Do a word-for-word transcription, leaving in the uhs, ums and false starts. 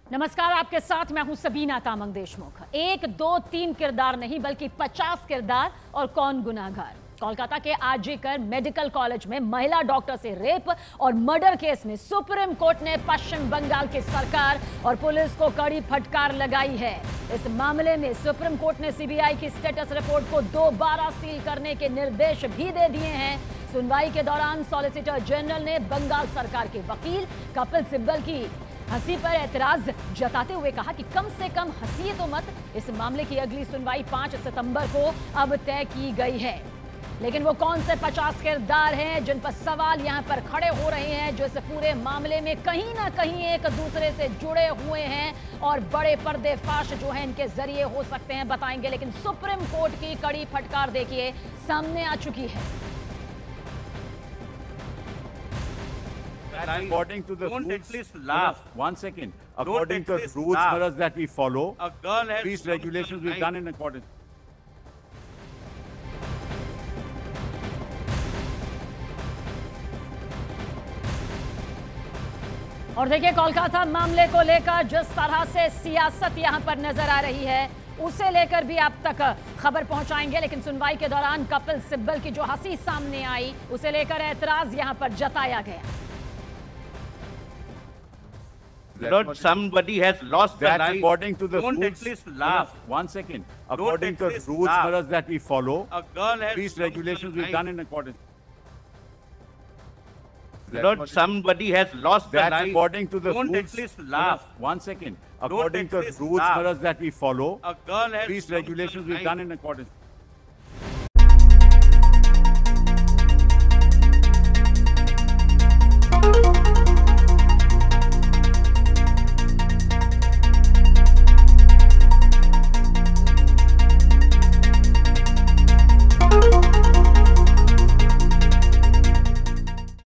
नमस्कार, आपके साथ मैं हूं सबीना तामंग देशमुख। एक दो तीन किरदार नहीं बल्कि पचास किरदार और कौन गुनाहगार। कोलकाता के आरजी मेडिकल कॉलेज में महिला डॉक्टर से रेप और मर्डर केस में सुप्रीम कोर्ट ने पश्चिम बंगाल की सरकार और पुलिस को कड़ी फटकार लगाई है। इस मामले में सुप्रीम कोर्ट ने सीबीआई की स्टेटस रिपोर्ट को दोबारा सील करने के निर्देश भी दे दिए हैं। सुनवाई के दौरान सॉलिसिटर जनरल ने बंगाल सरकार के वकील कपिल सिब्बल की हंसी पर एतराज जताते हुए कहा कि कम से कम हंसिए तो मत। इस मामले की अगली सुनवाई पांच सितंबर को अब तय की गई है। लेकिन वो कौन से पचास किरदार हैं जिन पर सवाल यहां पर खड़े हो रहे हैं, जो इस पूरे मामले में कहीं ना कहीं एक दूसरे से जुड़े हुए हैं और बड़े पर्देफाश जो हैं इनके जरिए हो सकते हैं, बताएंगे। लेकिन सुप्रीम कोर्ट की कड़ी फटकार देखिए सामने आ चुकी है। According to the Don't rules, at least laugh. One second. According at to the least rules laugh. Maharaj, that we follow, A girl has these committed regulations a we've crime. done in accordance. और देखिए, कोलकाता मामले को लेकर जिस तरह से सियासत यहां पर नजर आ रही है, उसे लेकर भी आप तक खबर पहुंचाएंगे। लेकिन सुनवाई के दौरान कपिल सिब्बल की जो हंसी सामने आई, उसे लेकर ऐतराज यहां पर जताया गया। Not somebody has lost the That's life. according to the Don't rules. at least laugh. One second. According at to the least rules laugh. Maharaj, that we follow, A girl has these committed a regulations we've crime. done in accordance. Not somebody has lost the That's life. according to the Don't rules. at least laugh. One second. According at to the least rules laugh. Maharaj, that we follow, A girl has these committed a regulations we've crime. done in accordance.